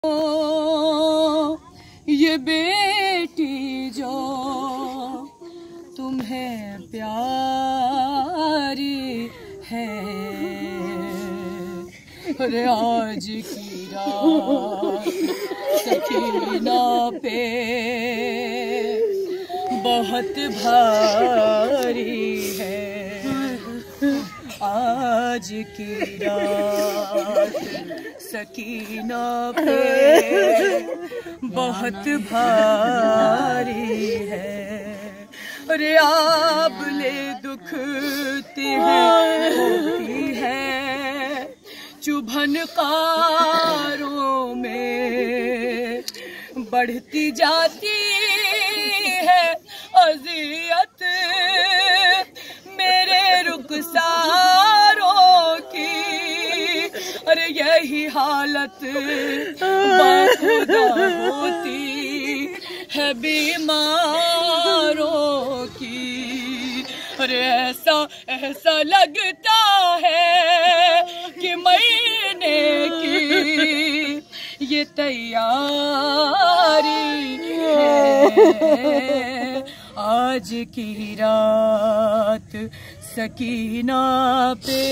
ये बेटी जो तुम्हें प्यारी है, अरे आज की रात सकीना पे बहुत भारी है, आज की रात सकीना पे बहुत भारी है। अरे आबले दुखती होती है, चुभन कारों में बढ़ती जाती है अज़ियत मेरे रुखसारों की। अरे यही हालत बाखुदा होती है बीमारों की। अरे ऐसा ऐसा लगता है कि महीने की ये तैयारी है, आज की रात सकीना पे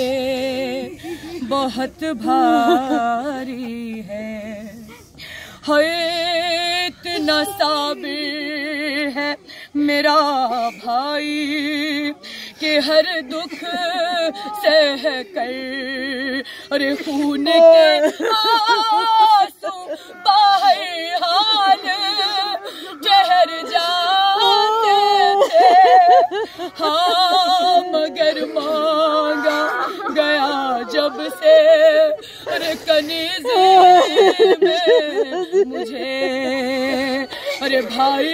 बहुत भारी है। हाय इतना साबिर है मेरा भाई कि हर दुख सह कर अरे खून के आंसू बाहर हाल ठहर जाते थे। हाँ मगर मांगा गया जब से अरे कनीज़े में मुझे अरे भाई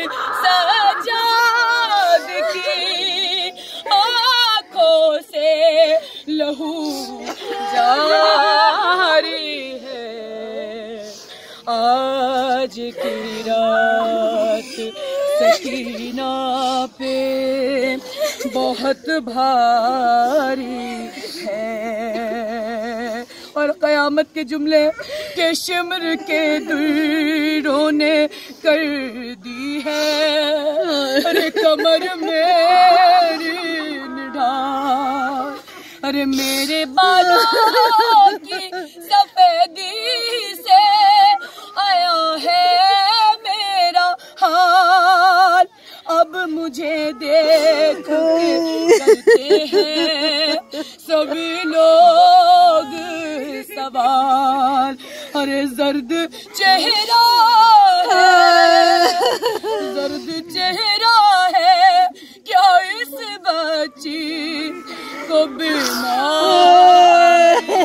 सजाद की आँखों से लहू जारी है, आज की रात सकीना पे बहुत भारी है। और क़यामत के जुमले के शिमर के दुरों ने कर दी है अरे कमर मेरी निढाल। अरे मेरे बालों की सफेदी से आया है मेरा हाल। अब मुझे देख के करते हैं सभी लोग सवाल। अरे जर्द चेहरा है, जर्द चेहरा है क्या इस बच्ची को बीमारी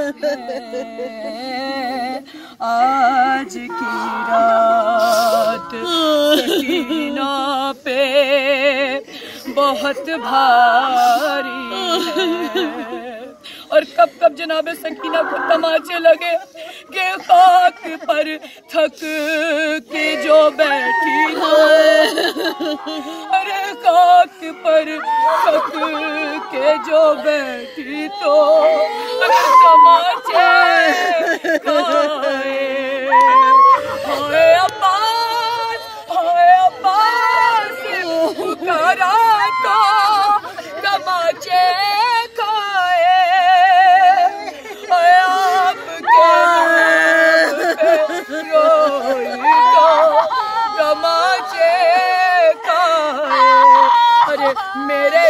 है, आज की रात सकीना पे बहुत भारी है। और कब कब जनाबे सकीना को तमाचे लगे कि खाक पर थक के जो बैठी तो अरे खाक पर थक के जो बैठी तो अरे तमाचे खाए। हाय अब्बास पुकारा तो तमाचे मेरे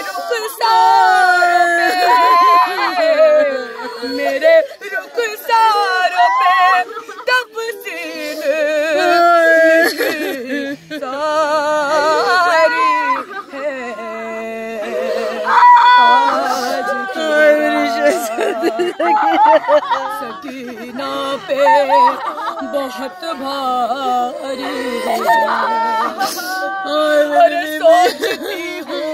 रुखसारों पे तफसील सारी है, आज सकीना पे बहुत भारी है। अरे सोचती हूँ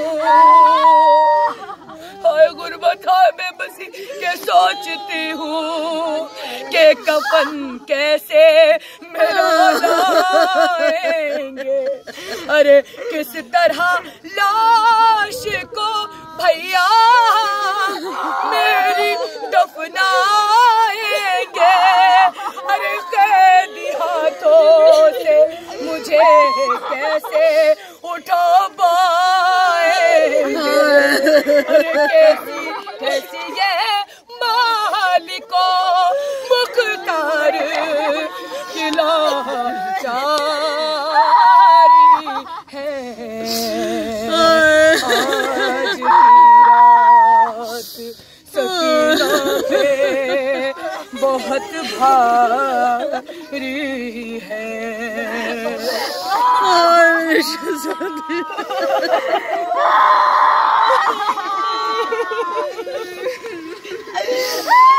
हाय गुर्बत हाय बेबसी के सोचती हूँ कि कफन कैसे मेरा लाएंगे। अरे किस तरह लाश को भैया मेरी दफनाएंगे। अरे कैदी कैसे उठा पाएंगे। अरे कैसी कैसी ये मालिको मुख्तार की लाचारी है। आज की रात सकीना पे बहुत भारी है।